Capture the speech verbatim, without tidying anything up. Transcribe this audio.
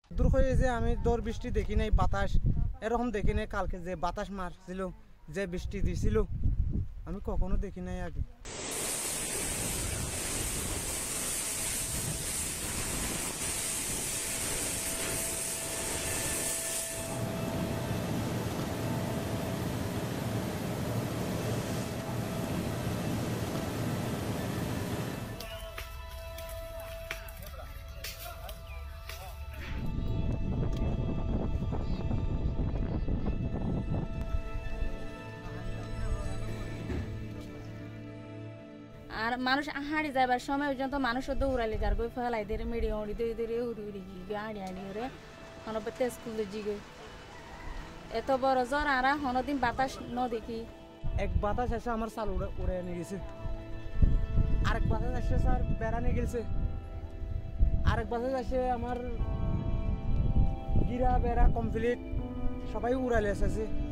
দূর হয়ে যে আমি দর বৃষ্টি দেখি নাই, বাতাস এরকম দেখি নাই। কালকে যে বাতাস মারছিল, যে বৃষ্টি দিছিল, আমি কখনো দেখি নাই আগে। আর মানুষ হাঁড়ি যাবার সময় পর্যন্ত মানুষ দৌড়ালি যার গই ফেলাই দিয়ে মেড়ি হড়ি দিয়ে দিয়ে উড়ি উড়ি গিয়ে হাঁড়ি হাঁড়ি করে হনপতে স্কুলে জিগে এত বড় জ্বর আর হনদিন বাতাস ন দেখি। এক বাতাস এসে আমার চাল উড়ে উড়ে নিয়ে গেছে, আরেক বাতাস এসে স্যার বেড়া নিয়ে গেছে, আরেক বাতাস এসে আমার গিরা বেড়া কমপ্লিট সবাই উড়ালে এসেছে।